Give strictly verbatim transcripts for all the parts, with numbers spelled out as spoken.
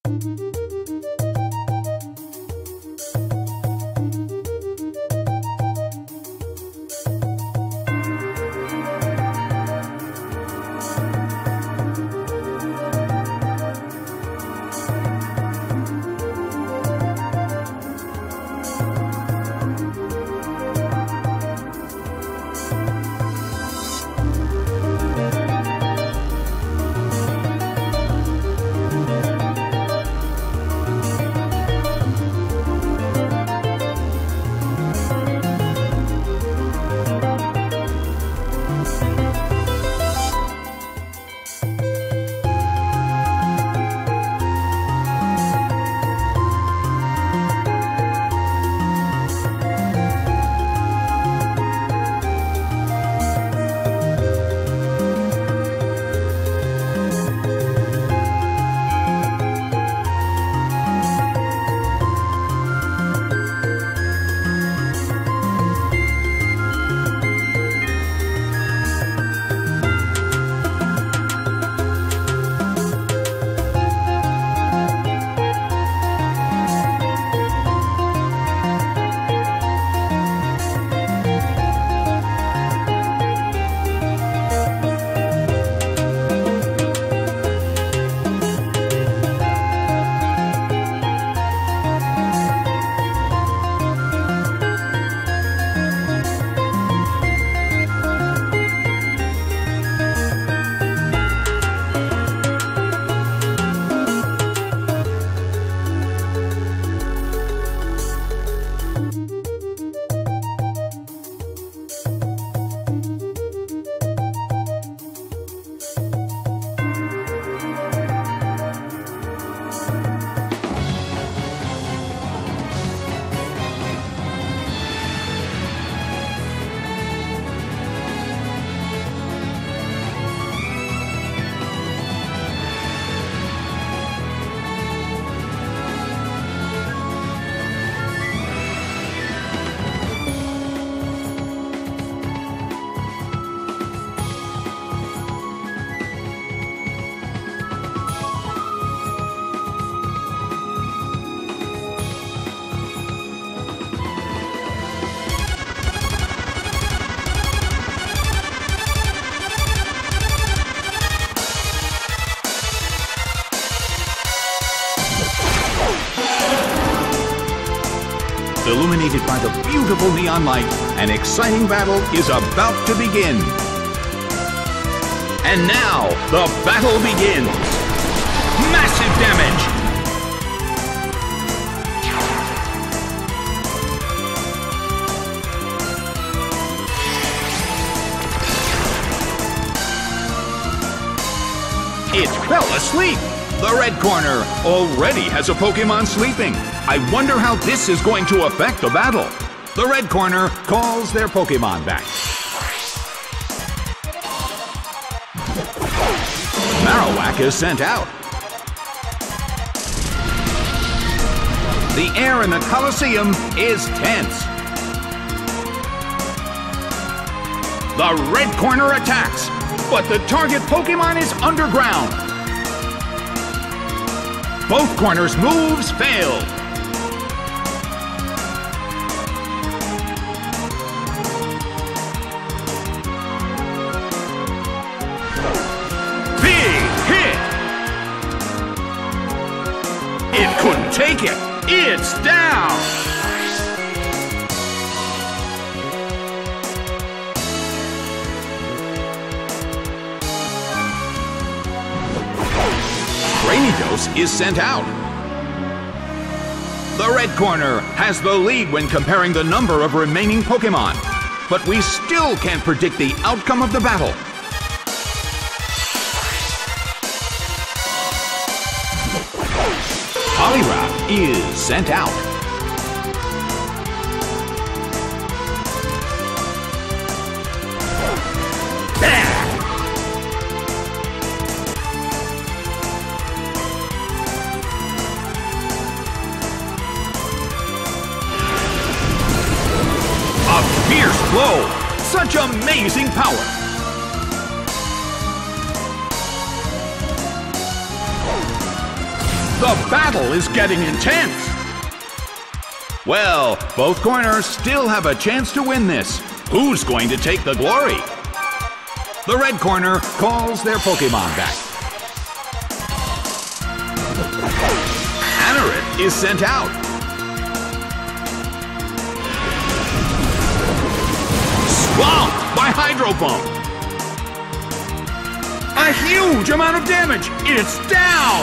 Illuminated by the beautiful neon light, an exciting battle is about to begin. And now, the battle begins. Massive damage! It fell asleep! The red corner already has a Pokémon sleeping. I wonder how this is going to affect the battle. The red corner calls their Pokémon back. Marowak is sent out. The air in the Colosseum is tense. The red corner attacks, but the target Pokémon is underground. Both corners' moves failed. Big hit! It couldn't take it. It's down. Rainidos is sent out. The red corner has the lead when comparing the number of remaining Pokémon, but we still can't predict the outcome of the battle. Poliwrath is sent out. Fierce blow! Such amazing power! The battle is getting intense. Well, both corners still have a chance to win this. Who's going to take the glory? The red corner calls their Pokemon back. Anorith is sent out. Swamped by Hydro Pump. A huge amount of damage. It's down.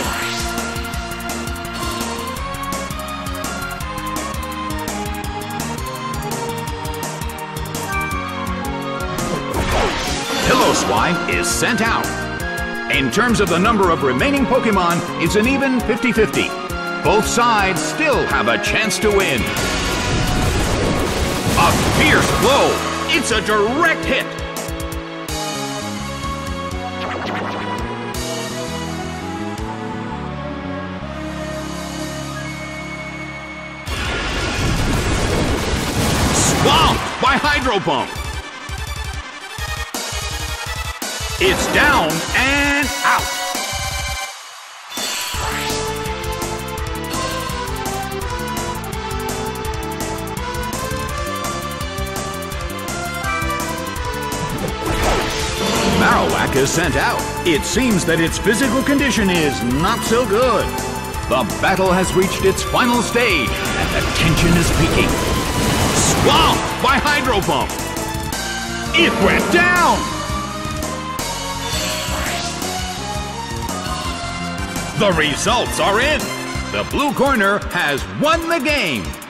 Piloswine is sent out. In terms of the number of remaining Pokemon, it's an even fifty fifty. Both sides still have a chance to win. A fierce blow. It's a direct hit. Swamped by Hydro Pump. It's down and out. Marowak is sent out. It seems that its physical condition is not so good. The battle has reached its final stage, and the tension is peaking. Swamped by Hydro Pump. It went down. The results are in. The blue corner has won the game.